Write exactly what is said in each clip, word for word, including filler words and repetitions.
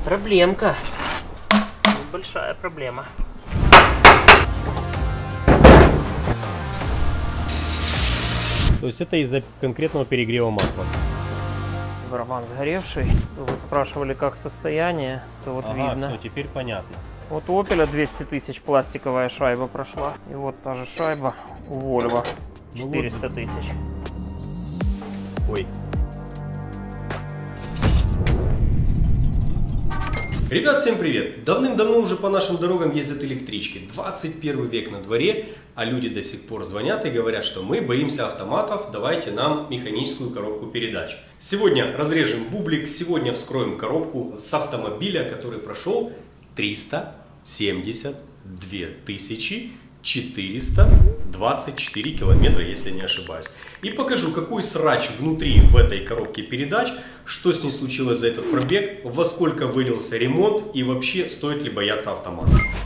Проблемка. Большая проблема. То есть это из-за конкретного перегрева масла. Барабан сгоревший. Вы спрашивали, как состояние, то вот ага, видно. Все, теперь понятно. Вот у Opel двести тысяч пластиковая шайба прошла. И вот та же шайба у Volvo. четыреста тысяч. Ой. Ребят, всем привет! Давным-давно уже по нашим дорогам ездят электрички. двадцать первый век на дворе, а люди до сих пор звонят и говорят, что мы боимся автоматов, давайте нам механическую коробку передач. Сегодня разрежем бублик, сегодня вскроем коробку с автомобиля, который прошел триста семьдесят две тысячи четыреста двадцать четыре километра, если не ошибаюсь. И покажу, какой срач внутри в этой коробке передач, что с ней случилось за этот пробег, во сколько вылился ремонт и вообще стоит ли бояться автомата.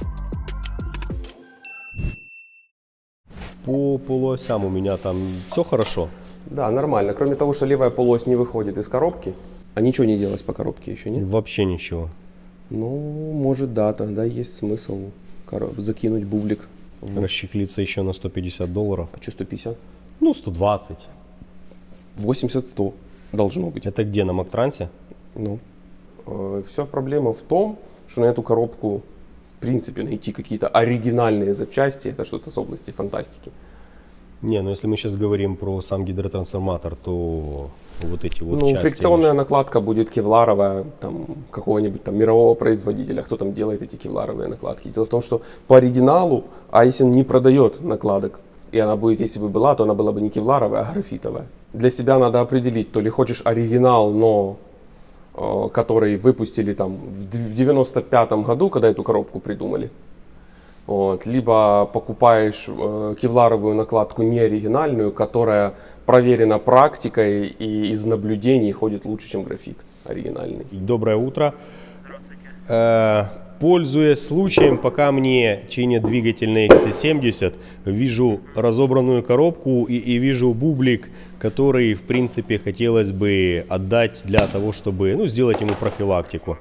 По полуосям у меня там все хорошо. Да, нормально. Кроме того, что левая полуось не выходит из коробки, а ничего не делать по коробке еще, нет? Вообще ничего. Ну, может, да, тогда есть смысл закинуть бублик. В... Расчехлиться еще на сто пятьдесят долларов. А что сто пятьдесят? Ну, сто двадцать. восемьдесят сто должно быть. Это где, на Мактрансе? Ну, э, вся проблема в том, что на эту коробку, в принципе, найти какие-то оригинальные запчасти, это что-то с области фантастики. Не, ну если мы сейчас говорим про сам гидротрансформатор, то вот эти вот ну, части... фрикционная накладка будет кевларовая, там, какого-нибудь там мирового производителя, кто там делает эти кевларовые накладки. Дело в том, что по оригиналу Айсен не продает накладок, и она будет, если бы была, то она была бы не кевларовая, а графитовая. Для себя надо определить, то ли хочешь оригинал, но э, который выпустили там в девяносто пятом году, когда эту коробку придумали. Вот, либо покупаешь э, кевларовую накладку не оригинальную, которая проверена практикой и из наблюдений ходит лучше, чем графит оригинальный. Доброе утро. Э, пользуясь случаем, пока мне чинят двигатель на икс си семьдесят, вижу разобранную коробку и, и вижу бублик, который, в принципе, хотелось бы отдать для того, чтобы, ну, сделать ему профилактику.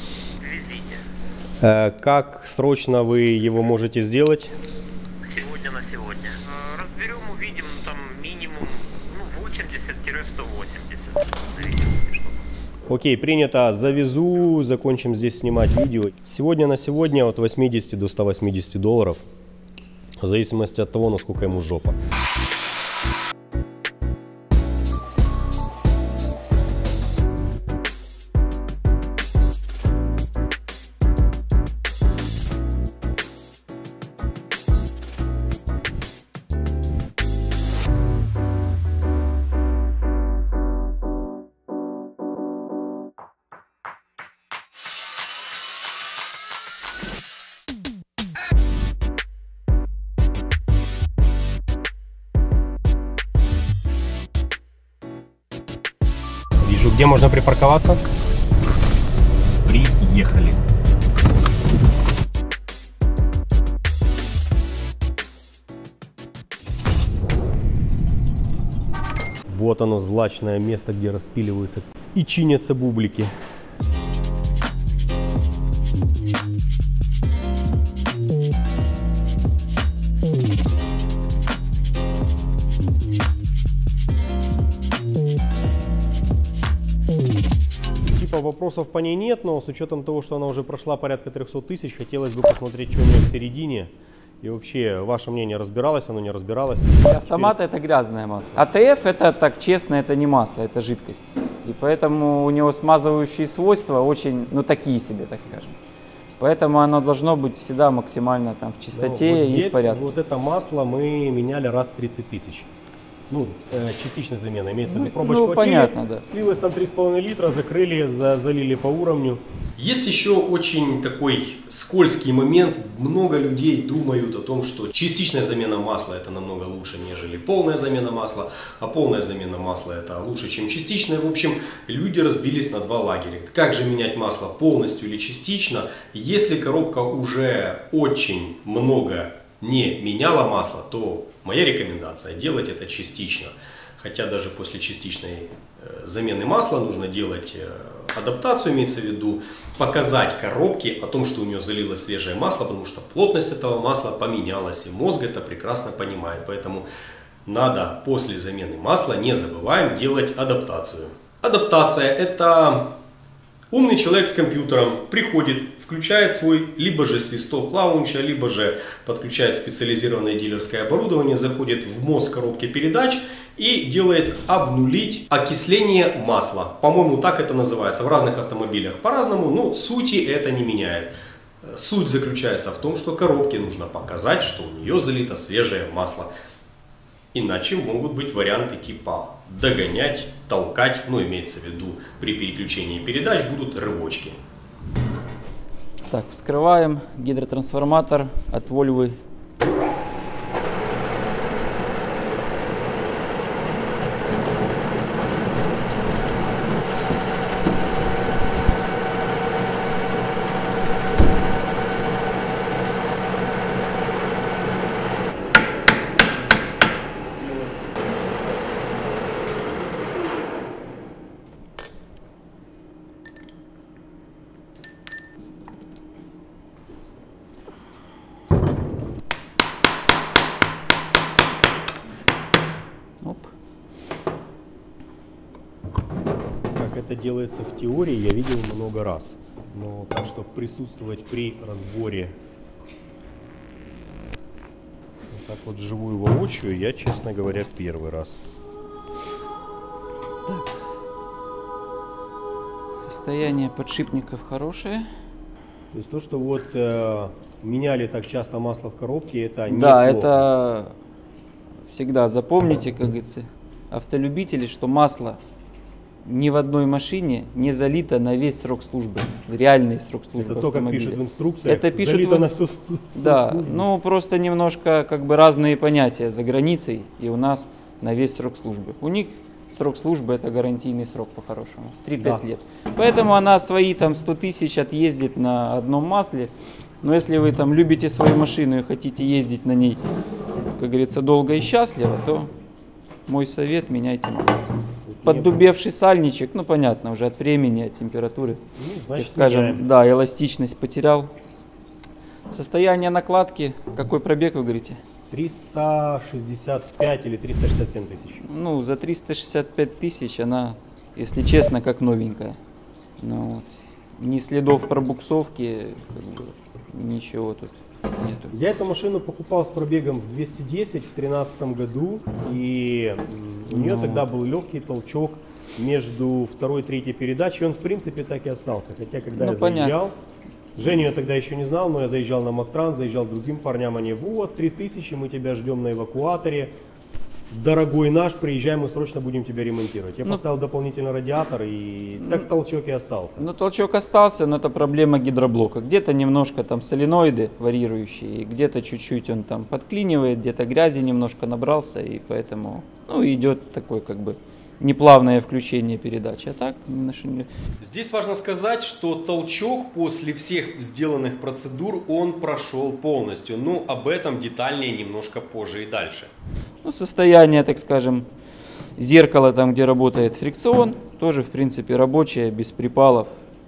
Как срочно вы его можете сделать? Сегодня на сегодня. Разберем, увидим, там минимум ну, восемьдесят-сто восемьдесят. Окей, принято. Завезу, закончим здесь снимать видео. Сегодня на сегодня от восьмидесяти до ста восьмидесяти долларов. В зависимости от того, насколько ему жопа. Где можно припарковаться? Приехали. Вот оно, злачное место, где распиливаются и чинятся бублики. Вопросов по ней нет, но с учетом того, что она уже прошла порядка трёхсот тысяч, хотелось бы посмотреть, что у нее в середине. И вообще, ваше мнение, разбиралось оно, не разбиралось? Автомат Теперь... это грязное масло. А Тэ Эф это, так честно, это не масло, это жидкость. И поэтому у него смазывающие свойства очень, ну такие себе, так скажем. Поэтому оно должно быть всегда максимально там в чистоте ну, вот и здесь, в порядке. Вот это масло мы меняли раз в тридцать тысяч. Ну, э, частичная замена, имеется в виду. Ну, Пробочку ну понятно, отвели, да. Слилось там три с половиной литра, закрыли, за, залили по уровню. Есть еще очень такой скользкий момент. Много людей думают о том, что частичная замена масла это намного лучше, нежели полная замена масла. А полная замена масла это лучше, чем частичная. В общем, люди разбились на два лагеря. Как же менять масло, полностью или частично? Если коробка уже очень много не меняла масло, то моя рекомендация делать это частично. хотя даже после частичной э, замены масла нужно делать э, адаптацию, имеется в виду показать коробке о том, что у нее залилось свежее масло, потому что плотность этого масла поменялась, и мозг это прекрасно понимает. Поэтому надо после замены масла, не забываем, делать адаптацию. Адаптация – это умный человек с компьютером приходит, включает свой либо же свисток лаунча, либо же подключает специализированное дилерское оборудование, заходит в мозг коробки передач и делает обнулить окисление масла. По-моему, так это называется. В разных автомобилях по-разному, но сути это не меняет. Суть заключается в том, что коробке нужно показать, что у нее залито свежее масло. Иначе могут быть варианты типа догонять, толкать, ну имеется в виду при переключении передач будут рывочки. Так, вскрываем гидротрансформатор от Volvo. Оп. Как это делается в теории, я видел много раз. Но так, чтобы присутствовать при разборе вот так вот вживую воочию, я, честно говоря, первый раз. Так. Состояние подшипников хорошее. То есть то, что вот э, меняли так часто масло в коробке, это не Да, плохо. это всегда запомните, как говорится, автолюбители, что масло ни в одной машине не залито на весь срок службы, реальный срок службы Это то, как автомобиля. пишут в инструкциях, Это пишут залито в на ин- всю с- Да, службу. ну просто немножко как бы разные понятия за границей и у нас на весь срок службы. У них срок службы это гарантийный срок по-хорошему, три-пять Да. лет. Поэтому она свои там сто тысяч отъездит на одном масле. Но если вы там любите свою машину и хотите ездить на ней, как говорится, долго и счастливо, то мой совет – меняйте масло. Поддубевший сальничек, ну понятно, уже от времени, от температуры, Ну, так значит, скажем, меняем. да, эластичность потерял. Состояние накладки, какой пробег вы говорите? триста шестьдесят пять или триста шестьдесят семь тысяч. Ну, за триста шестьдесят пять тысяч она, если честно, как новенькая. Ну, вот. Ни следов пробуксовки, как бы, ничего тут нету. Я эту машину покупал с пробегом в двести десять в две тысячи тринадцатом году, и м, у нее Ну. тогда был легкий толчок между второй и третьей передачей, он в принципе так и остался. Хотя когда Ну, я понятно. заезжал, Женю я тогда еще не знал, но я заезжал на Мактранс, заезжал к другим парням, они: вот, три тысячи, мы тебя ждем на эвакуаторе. Дорогой наш, приезжай, мы срочно будем тебя ремонтировать. Я Ну. поставил дополнительный радиатор, и так толчок и остался. Ну, толчок остался, но это проблема гидроблока. Где-то немножко там соленоиды варьирующие, где-то чуть-чуть он там подклинивает, где-то грязи немножко набрался, и поэтому, ну, идет такой как бы неплавное включение передачи. А так, ни на что не- Здесь важно сказать, что толчок после всех сделанных процедур он прошел полностью. Но об этом детальнее немножко позже и дальше. Ну, состояние, так скажем, зеркала там, где работает фрикцион, тоже, в принципе, рабочее, без припалов,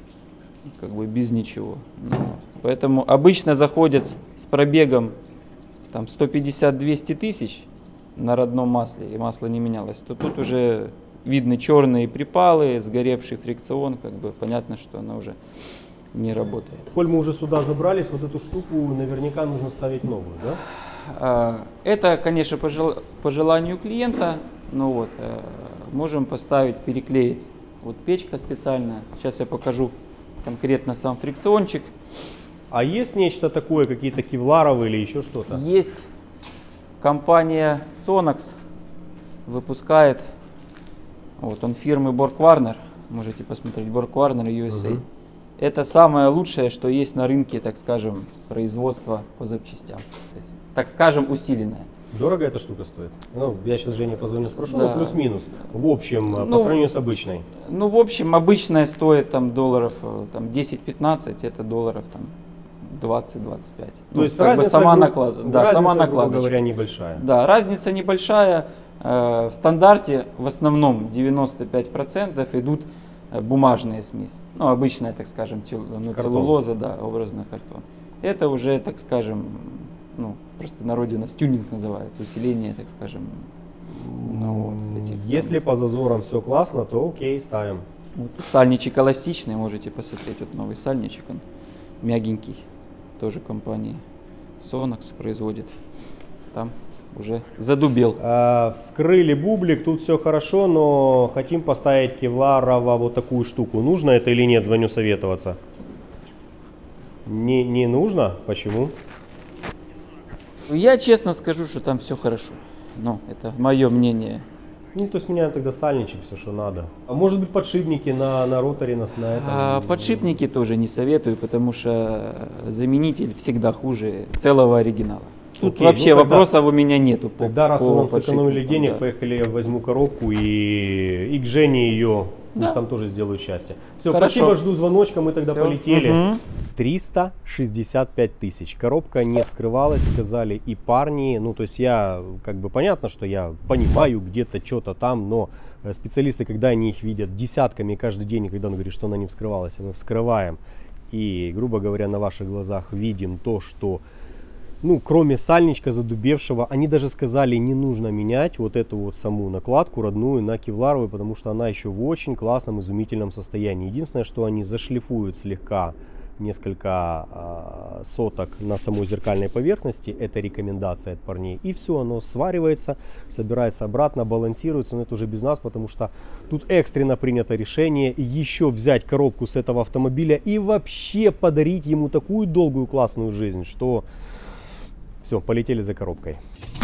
как бы без ничего. Ну, поэтому обычно заходят с- с пробегом там сто пятьдесят - двести тысяч на родном масле, и масло не менялось, то тут уже видны черные припалы, сгоревший фрикцион, как бы понятно, что она уже не работает. Коль мы уже сюда забрались, вот эту штуку наверняка нужно ставить новую, да? А, Это, конечно, по жел- по желанию клиента, но вот, э, можем поставить, переклеить. Вот печка специальная. Сейчас я покажу конкретно сам фрикциончик. А есть нечто такое, какие-то кевларовые или еще что-то? Есть компания Sonax, выпускает, вот он фирмы Borg Warner, можете посмотреть, Borg Warner ю эс эй. Мгм. Это самое лучшее, что есть на рынке, так скажем, производства по запчастям. То есть, так скажем, усиленное. Дорого эта штука стоит? Ну, я сейчас Жене позвоню, спрошу, Да. ну, плюс-минус. В общем, по Ну, сравнению с обычной. Ну, в общем, обычная стоит там долларов э, там, десять-пятнадцать, это долларов там двадцать-двадцать пять. То есть как бы разница, сама гру- наклад... да, разница, сама грубо накладочка. говоря, небольшая. Да, разница небольшая. э, в стандарте в основном девяносто пять процентов идут э, бумажные смеси. Ну, обычная, так скажем, тел, ну, целлулоза, да, образно картон. Это уже, так скажем, ну, в простонародье у нас тюнинг называется, усиление, так скажем. Ну, вот, этих Если самых. по зазорам все классно, то окей, ставим. Вот тут сальничек эластичный, можете посмотреть, вот новый сальничек, он мягенький, тоже компании Sonax производит, там уже задубел. А, вскрыли бублик, тут все хорошо, но хотим поставить кевларово вот такую штуку. Нужно это или нет? Звоню советоваться. Не, не нужно? Почему? Я честно скажу, что там все хорошо, но это мое мнение. Ну, то есть меняем тогда сальничек, все, что надо. А может быть подшипники на, на роторе, на, на этом? А подшипники тоже не советую, потому что заменитель всегда хуже целого оригинала. Тут Окей, вообще ну тогда- вопросов у меня нету. По, Тогда, раз по вы нам сэкономили подшипникам, денег, да. поехали, я возьму коробку и, и к Жене ее, пусть Да. там тоже сделают счастье. Все, Хорошо. спасибо, жду звоночка, мы тогда Всё. полетели. Мгм. триста шестьдесят пять тысяч. Коробка не вскрывалась, сказали и парни. Ну, то есть я, как бы понятно, что я понимаю где-то что-то там, но э, специалисты, когда они их видят десятками каждый день, и когда он говорит, что она не вскрывалась, а мы вскрываем и, грубо говоря, на ваших глазах видим то, что, ну, кроме сальничка задубевшего, они даже сказали, не нужно менять вот эту вот саму накладку родную на кевларовую, потому что она еще в очень классном, изумительном состоянии. Единственное, что они зашлифуют слегка несколько э, соток на самой зеркальной поверхности, это рекомендация от парней, и все, оно сваривается, собирается обратно, балансируется, но это уже без нас, потому что тут экстренно принято решение еще взять коробку с этого автомобиля и вообще подарить ему такую долгую классную жизнь, что все, полетели за коробкой.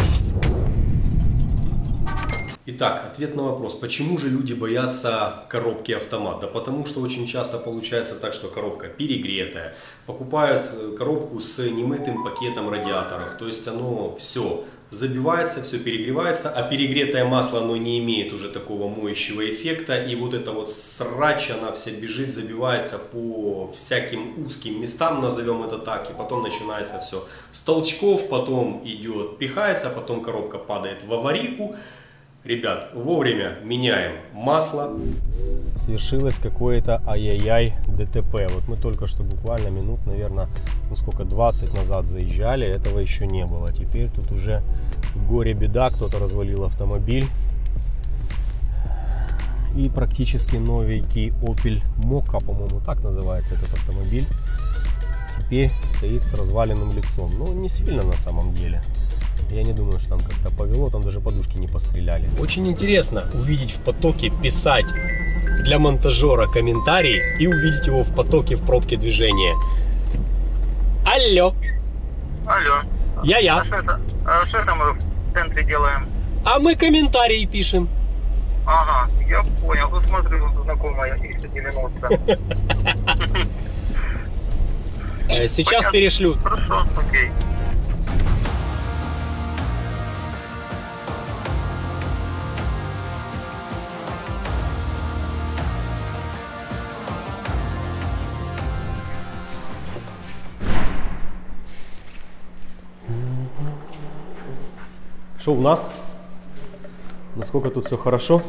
Итак, ответ на вопрос, почему же люди боятся коробки автомат? Да потому что очень часто получается так, что коробка перегретая, покупают коробку с немытым пакетом радиаторов, то есть оно все забивается, все перегревается, а перегретое масло оно не имеет уже такого моющего эффекта, и вот эта вот срач, она вся бежит, забивается по всяким узким местам, назовем это так, и потом начинается все с толчков, потом идет, пихается, потом коробка падает в аварийку. Ребят, вовремя меняем масло. Свершилось какое-то ай-яй-яй ДТП. Вот мы только что буквально минут, наверное, ну сколько, двадцать назад заезжали, этого еще не было. Теперь тут уже горе-беда, кто-то развалил автомобиль. И практически новенький Opel Mokka, по-моему, так называется этот автомобиль, теперь стоит с разваленным лицом. Но не сильно на самом деле. Я не думаю, что там как-то повело, там даже подушки не постреляли. Очень интересно увидеть в потоке, писать для монтажера комментарий и увидеть его в потоке, в пробке движения. Алло, Алло. я-я. А что это? А что это мы в центре делаем? А мы комментарии пишем. Ага, я понял. Тут смотрю, знакомая триста девяносто. Э, Сейчас Понятно. перешлю. Хорошо, окей. Что у нас? Насколько тут все хорошо?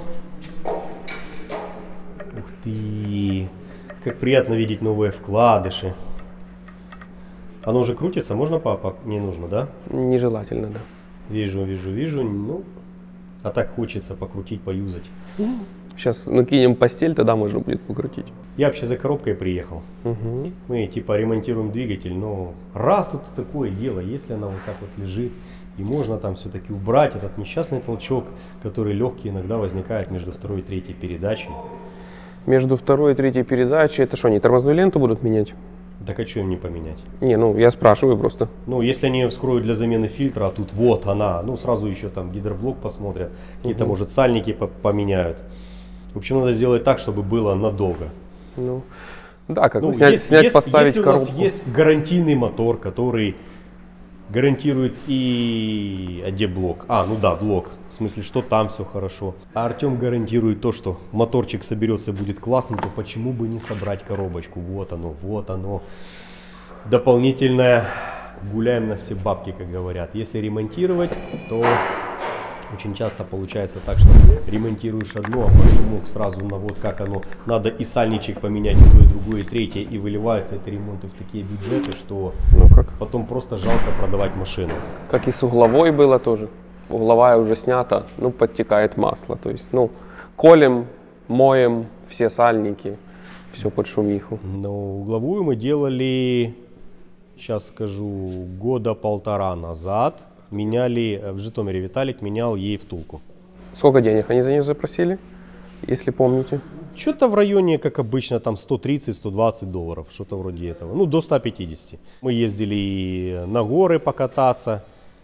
Ух ты! Как приятно видеть новые вкладыши. Оно уже крутится? Можно папа? Не нужно, да? Нежелательно, да. Вижу, вижу, вижу. Ну, а так хочется покрутить, поюзать. Сейчас накинем постель, тогда можно будет покрутить. Я вообще за коробкой приехал. Угу. Мы типа ремонтируем двигатель, но раз тут такое дело, если она вот так вот лежит, и можно там все-таки убрать этот несчастный толчок, который легкий иногда возникает между второй и третьей передачей. Между второй и третьей передачей, это что, они тормозную ленту будут менять? Так а что им не поменять? Не, ну я спрашиваю просто. Ну, если они ее вскроют для замены фильтра, а тут вот она, ну сразу еще там гидроблок посмотрят, какие-то, Мгм. может, сальники по- поменяют. В общем, надо сделать так, чтобы было надолго. Ну, да, как Ну, бы снять, если- снять если- поставить если у коробку. нас есть гарантийный мотор, который гарантирует и... А где блок? А, ну да, блок. В смысле, что там все хорошо. А Артем гарантирует то, что моторчик соберется и будет классно, то почему бы не собрать коробочку? Вот оно, вот оно. Дополнительное. Гуляем на все бабки, как говорят. Если ремонтировать, то Очень часто получается так, что ремонтируешь одно, а под шумок сразу на вот как оно, надо и сальничек поменять, и то, и другое, и третье, и выливаются эти ремонты в такие бюджеты, что Ну как? потом просто жалко продавать машину. Как и с угловой было тоже. Угловая уже снята, ну подтекает масло. То есть, ну, колем, моем все сальники, все под шумиху. Но угловую мы делали, сейчас скажу, года полтора назад. Меняли, в Житомире Виталик менял ей втулку. Сколько денег они за нее запросили, если помните? Что-то в районе, как обычно, там сто тридцать — сто двадцать долларов, что-то вроде этого. Ну, до ста пятидесяти. Мы ездили и на горы покататься,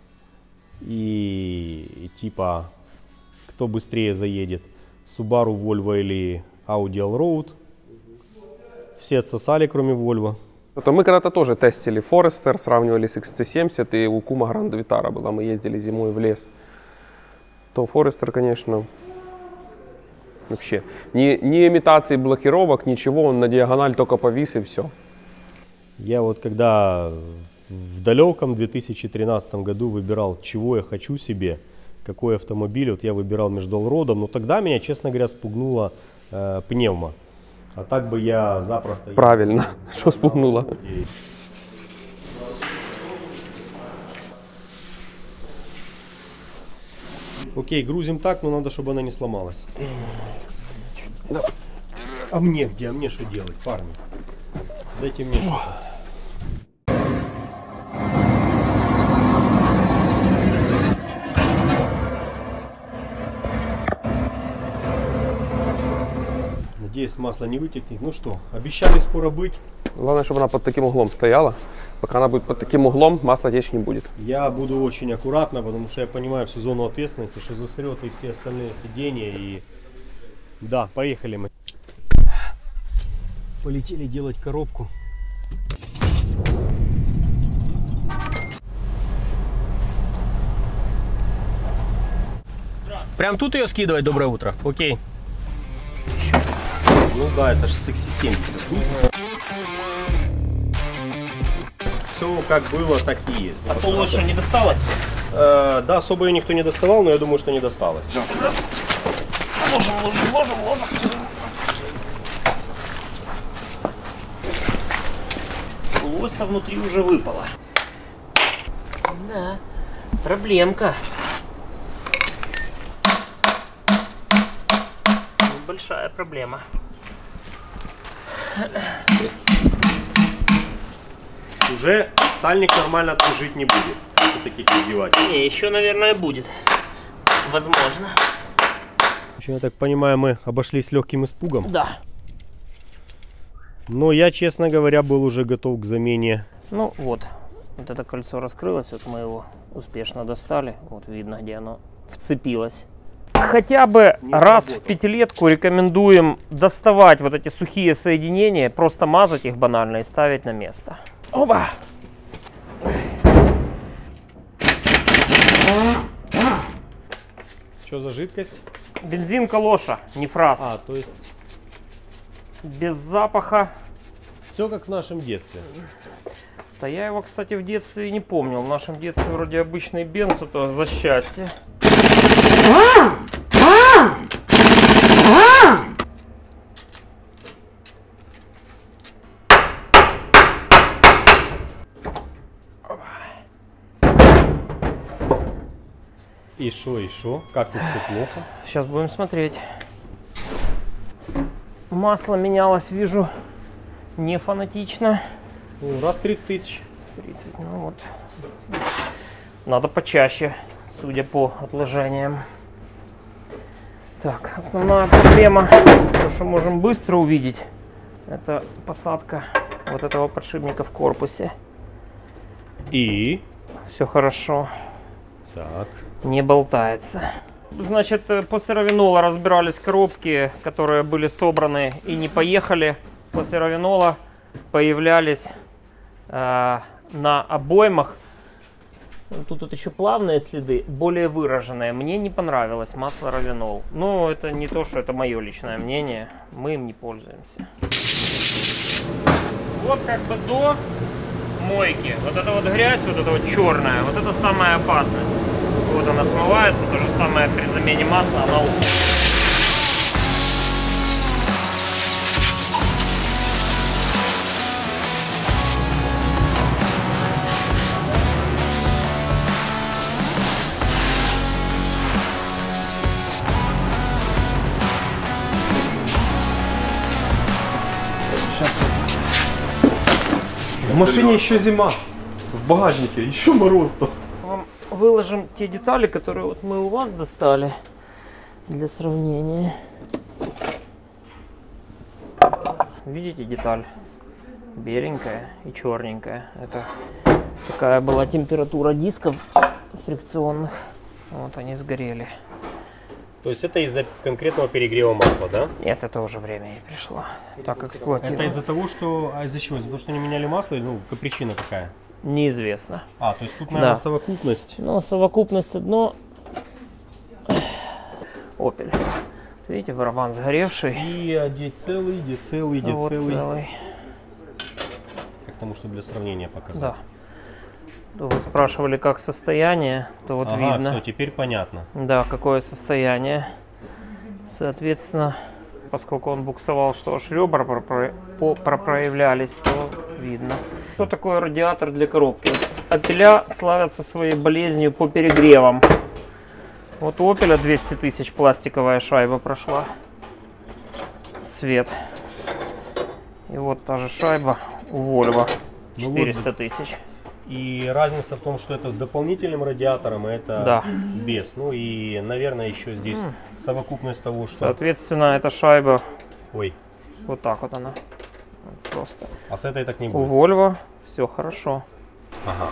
и, и типа, кто быстрее заедет, Subaru, Volvo или Audi Allroad. Все отсосали, кроме Volvo. То мы когда-то тоже тестили Forester, сравнивали с икс си семьдесят, и у Кума Гранд Витара была, мы ездили зимой в лес. То Forester, конечно, вообще, ни, ни имитации блокировок, ничего, он на диагональ только повис и все. Я вот когда в далеком две тысячи тринадцатом году выбирал, чего я хочу себе, какой автомобиль, вот я выбирал между Allroad'ом, но тогда меня, честно говоря, спугнула э, пневма. А так бы я запросто... Правильно, что спугнуло. Окей, грузим так, но надо, чтобы она не сломалась. А мне где? А мне что делать, парни? Дайте мне что-то. Надеюсь, масло не вытекнет. Ну что, обещали скоро быть. Главное, чтобы она под таким углом стояла. Пока она будет под таким углом, масла течь не будет. Я буду очень аккуратно, потому что я понимаю всю зону ответственности, что засрет и все остальные сиденья. И да, поехали мы. Полетели делать коробку. Прям тут ее скидывать? Доброе утро. Окей. Ну да, это же с икс си семьдесят. Все как было, так и есть. А то лучше не досталось? Э, да, особо ее никто не доставал, но я думаю, что не досталось. Ложим, ложим, ложим, ложим. Лось-то внутри уже выпало. Да, проблемка. Большая проблема. Уже сальник нормально отслужить не будет после таких издевательств. Не, еще, наверное, будет. Возможно. В общем, я так понимаю, мы обошлись легким испугом. Да. Но я, честно говоря, был уже готов к замене. Ну вот, вот это кольцо раскрылось, вот мы его успешно достали. Вот видно, где оно вцепилось. Хотя бы раз в пятилетку рекомендуем доставать вот эти сухие соединения, просто мазать их банально и ставить на место. Оба! Что за жидкость? Бензин Калоша, не фраз. А, то есть Без запаха. все как в нашем детстве. Да я его, кстати, в детстве и не помнил. В нашем детстве вроде обычный бенз, это за счастье. И шо, и шо? Как тут все плохо? Сейчас будем смотреть. Масло менялось, вижу, не фанатично. Ну, раз тридцать тысяч. тридцать, ну вот. Надо почаще, судя по отложениям. Так, основная проблема, то, что можем быстро увидеть, это посадка вот этого подшипника в корпусе. И? Все хорошо. Так. Не болтается. Значит, после равинола разбирались коробки, которые были собраны и не поехали. После равинола появлялись э, на обоймах. Тут вот еще плавные следы, более выраженные. Мне не понравилось масло равинол. Но это не то, что это мое личное мнение. Мы им не пользуемся. Вот как бы до мойки. Вот эта вот грязь, вот эта вот черная, вот это самая опасность. Вот она смывается, то же самое при замене масла, она уходит. В машине еще зима. В багажнике еще мороз-то. Вам выложим те детали, которые вот мы у вас достали для сравнения. Видите деталь? Беленькая и черненькая. Это такая была температура дисков фрикционных. Вот они сгорели. То есть это из-за конкретного перегрева масла, да? Нет, это уже время ей пришло. Так эксплуатировать. Это из-за того, что... А из-за чего? Из-за того, что не меняли масло? Ну, причина какая? Неизвестно. А, то есть тут, наверное, Да. совокупность. Ну, совокупность одно. Opel. Видите, барабан сгоревший. И где целый, где целый, где Вот целый. целый. Как тому, что для сравнения показать. Да. То вы спрашивали, как состояние, то вот Ага, видно. все, теперь понятно. Да, какое состояние. Соответственно, поскольку он буксовал, что аж ребра пропро- по- пропроявлялись, то видно. Что такое радиатор для коробки? Опеля славятся своей болезнью по перегревам. Вот у Opel двести тысяч пластиковая шайба прошла. Цвет. И вот та же шайба у Volvo. Ну вот. четыреста тысяч. И разница в том, что это с дополнительным радиатором, а это Да. без. Ну и, наверное, еще здесь совокупность того, что... Соответственно, эта шайба Ой, вот так вот она. Вот просто. а с этой так не У будет. Volvo все хорошо. Ага.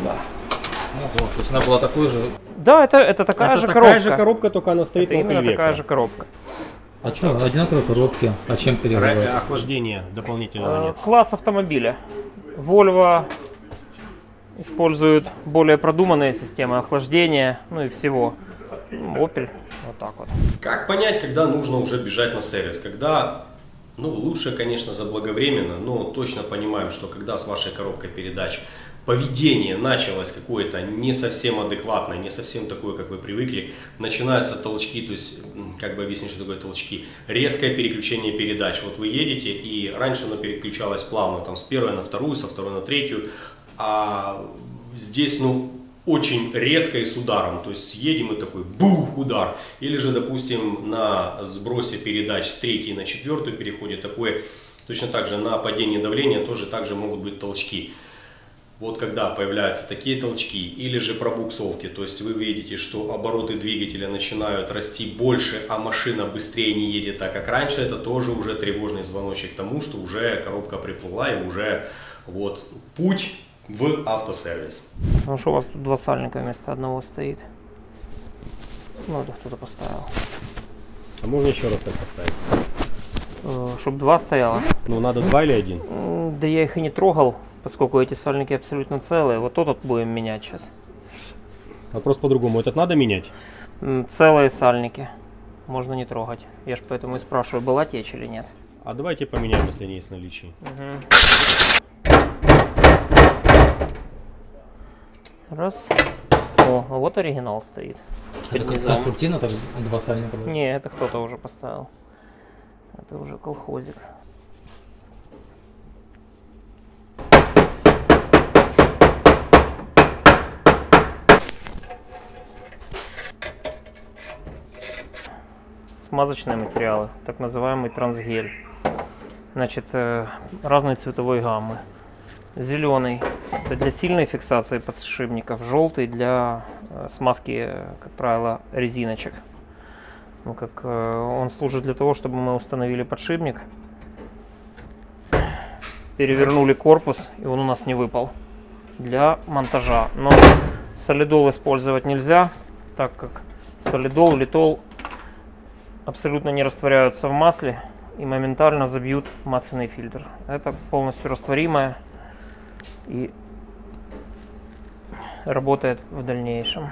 То есть она была такой же. Да, это, это такая Это же такая коробка. же коробка, только она стоит Это на именно Opel такая Vectra. же коробка. А что, одинаковые коробки? А чем Ра- перегревать? Охлаждения дополнительного Э, нет. Класс автомобиля. Volvo используют более продуманные системы охлаждения, ну и всего. Opel вот так вот. Как понять, когда нужно уже бежать на сервис? Когда, ну, лучше, конечно, заблаговременно, но точно понимаем, что когда с вашей коробкой передач поведение началось какое-то не совсем адекватное, не совсем такое, как вы привыкли, начинаются толчки, то есть, м, как бы объяснить, что такое толчки, резкое переключение передач. Вот вы едете, и раньше оно переключалось плавно, там, с первой на вторую, со второй на третью, а здесь, ну, очень резко и с ударом, то есть едем и такой бух, удар, или же, допустим, на сбросе передач с третьей на четвертую переходе такое, точно так же на падении давления тоже также могут быть толчки. Вот когда появляются такие толчки или же пробуксовки, то есть вы видите, что обороты двигателя начинают расти больше, а машина быстрее не едет так, как раньше, это тоже уже тревожный звоночек к тому, что уже коробка приплыла и уже вот путь в автосервис. Ну что у вас тут два сальника вместо одного стоит? Ну это кто-то поставил. А можно еще раз так поставить? Чтобы два стояло. Ну, надо два или один? М, Да я их и не трогал, поскольку эти сальники абсолютно целые. Вот тот вот будем менять сейчас. Вопрос по-другому. Этот надо менять? М, Целые сальники. Можно не трогать. Я ж поэтому и спрашиваю, была течь или нет. А давайте поменяем, если они есть в наличии. Мгм. Раз. О, а вот оригинал стоит. Это Перед как низом. конструктивно, так два сальника. было? Не, это кто-то уже поставил. Это уже колхозик. Смазочные материалы, так называемый трансгель. Значит, э, разной цветовой гаммы. Зеленый это для сильной фиксации подшипников, желтый для э, смазки, э, как правило, резиночек. Ну, как э, он служит для того, чтобы мы установили подшипник, перевернули корпус, и он у нас не выпал для монтажа. Но солидол использовать нельзя, так как солидол, литол абсолютно не растворяются в масле и моментально забьют масляный фильтр. Это полностью растворимое и работает в дальнейшем.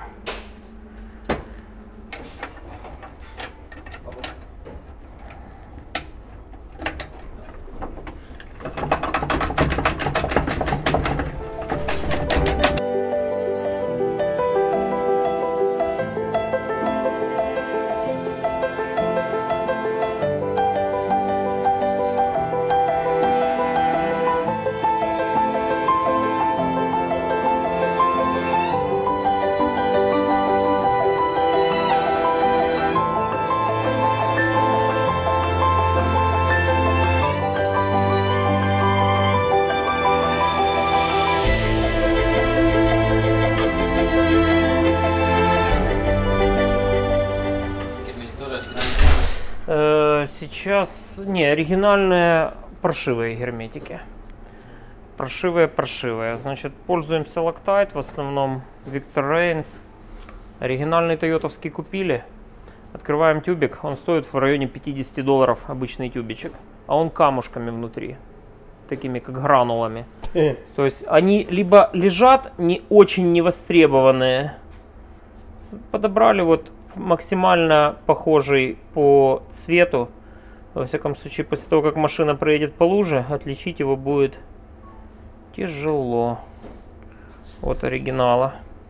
Э, сейчас, не, оригинальные паршивые герметики. Паршивые, паршивые. Значит, пользуемся Loctite, в основном Victor Reigns. Оригинальный тойотовский купили. Открываем тюбик, он стоит в районе пятьдесят долларов, обычный тюбичек. А он камушками внутри, такими как гранулами. То есть они либо лежат не очень невостребованные. Подобрали вот максимально похожий по цвету. Во всяком случае, после того, как машина проедет по луже, отличить его будет тяжело от оригинала.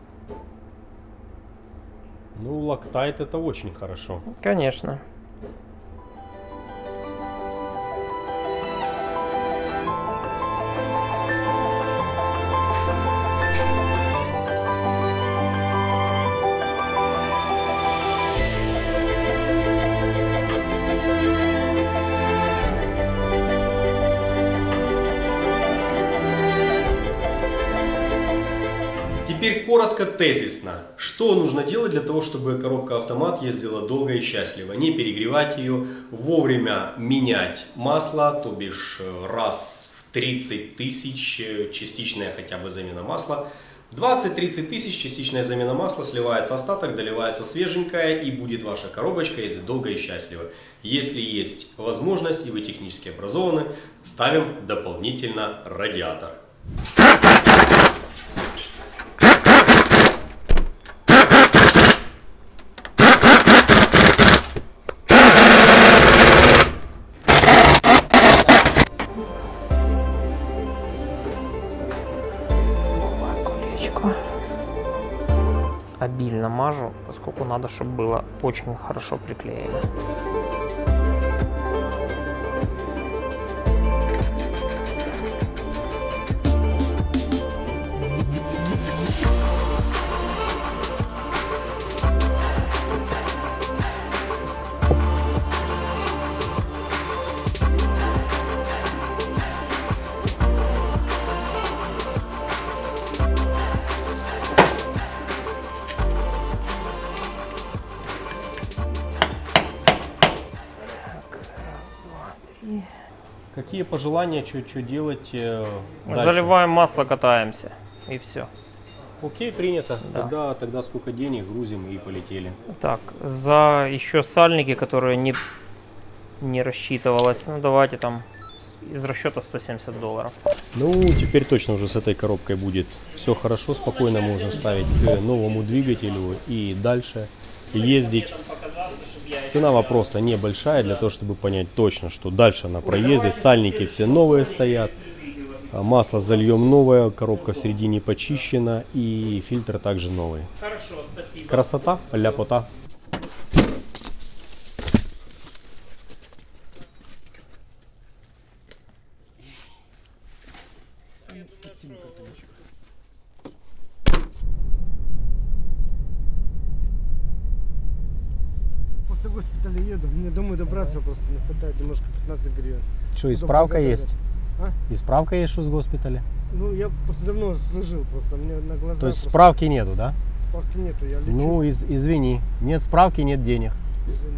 Ну, Loctite это очень хорошо. Конечно. Теперь коротко, тезисно. Что нужно делать для того, чтобы коробка-автомат ездила долго и счастливо? Не перегревать ее, вовремя менять масло, то бишь раз в тридцать тысяч частичная хотя бы замена масла. двадцать-тридцать тысяч частичная замена масла, сливается остаток, доливается свеженькая и будет ваша коробочка ездить долго и счастливо. Если есть возможность и вы технически образованы, ставим дополнительно радиатор. Обильно мажу, поскольку надо, чтобы было очень хорошо приклеено. Какие пожелания, что делать э, дальше? Заливаем масло, катаемся. И все. Окей, принято. Да. Тогда, тогда сколько денег, грузим и полетели. Так, за еще сальники, которые не, не рассчитывалось. Ну, давайте там из расчета сто семьдесят долларов. Ну, теперь точно уже с этой коробкой будет все хорошо, спокойно можно ставить к новому двигателю и дальше ездить. Цена вопроса небольшая для того, чтобы понять точно, что дальше она проездит. Сальники все новые стоят, масло зальем новое, коробка в середине почищена и фильтр также новый. Хорошо, спасибо. Красота, ляпота. После госпиталя еду, мне домой добраться просто не хватает немножко пятнадцать гривен. Что, и справка есть? А? И справка есть, что с госпиталя? Ну, я просто давно служил просто, мне на глаза... То есть просто... справки нету, да? Справки нету, я лечусь. Ну, из, извини, нет справки, нет денег. Извини.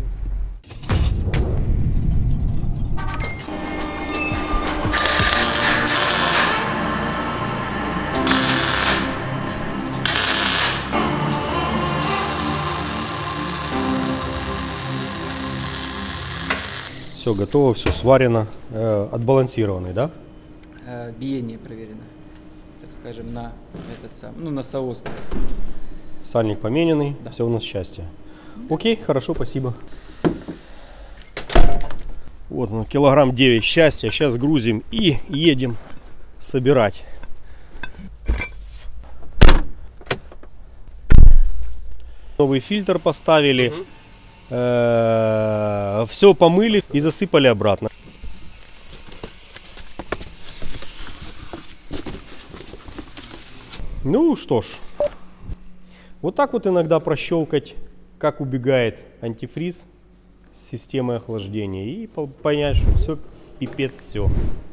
Все готово, все сварено, э, отбалансированный, да? Э, биение проверено, так скажем, на этот сам, ну на соосность. Сальник помененный, Да. все у нас счастье. Окей, хорошо, спасибо. Вот он, килограмм девять счастья. Сейчас грузим и едем собирать. Новый фильтр поставили. Все помыли и засыпали обратно. Ну что ж, вот так вот иногда прощелкать, как убегает антифриз с системой охлаждения, и понять, что все пипец, все.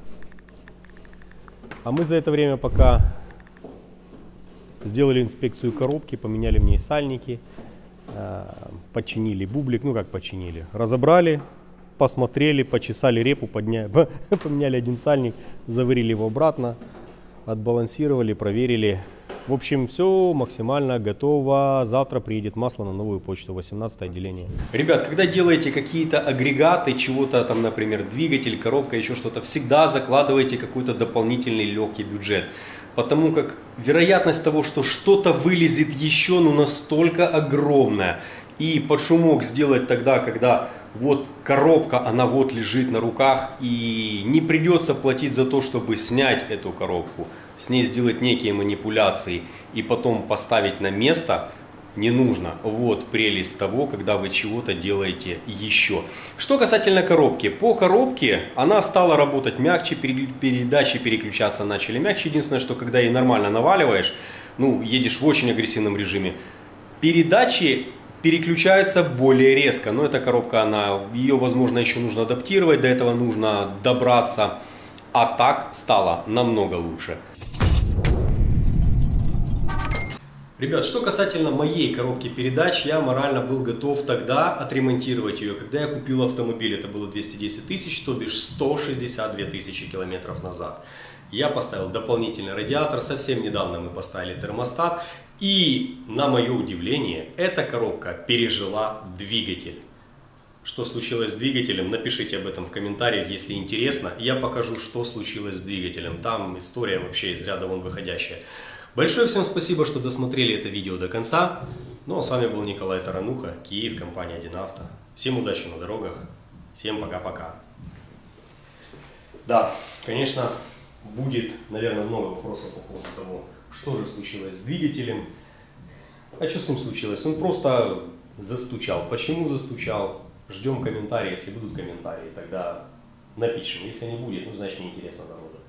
А мы за это время пока сделали инспекцию коробки, поменяли в ней сальники, Починили бублик, ну как починили, разобрали, посмотрели, почесали репу, подня... поменяли один сальник, заварили его обратно, отбалансировали, проверили. В общем, все максимально готово. Завтра приедет масло на новую почту, восемнадцатое отделение. Ребят, когда делаете какие-то агрегаты, чего-то там, например, двигатель, коробка, еще что-то, всегда закладывайте какой-то дополнительный легкий бюджет. Потому как вероятность того, что что-то вылезет еще, ну настолько огромная. И под шумок сделать тогда, когда вот коробка, она вот лежит на руках, и не придется платить за то, чтобы снять эту коробку, с ней сделать некие манипуляции и потом поставить на место, не нужно. Вот прелесть того, когда вы чего-то делаете еще. Что касательно коробки. По коробке она стала работать мягче, передачи переключаться начали мягче. Единственное, что когда ей нормально наваливаешь, ну, едешь в очень агрессивном режиме, передачи переключаются более резко. Но эта коробка, она, ее, возможно, еще нужно адаптировать, до этого нужно добраться. А так стало намного лучше. Ребят, что касательно моей коробки передач, я морально был готов тогда отремонтировать ее, когда я купил автомобиль. Это было двести десять тысяч, то бишь сто шестьдесят две тысячи километров назад. Я поставил дополнительный радиатор, совсем недавно мы поставили термостат. И, на мое удивление, эта коробка пережила двигатель. Что случилось с двигателем, напишите об этом в комментариях, если интересно. Я покажу, что случилось с двигателем. Там история вообще из ряда вон выходящая. Большое всем спасибо, что досмотрели это видео до конца. Ну а с вами был Николай Тарануха, Киев, компания один авто. Всем удачи на дорогах. Всем пока-пока. Да, конечно, будет, наверное, много вопросов по поводу того, что же случилось с двигателем. А что с ним случилось? Он просто застучал. Почему застучал? Ждем комментарии. Если будут комментарии, тогда напишем. Если не будет, ну значит неинтересно народу.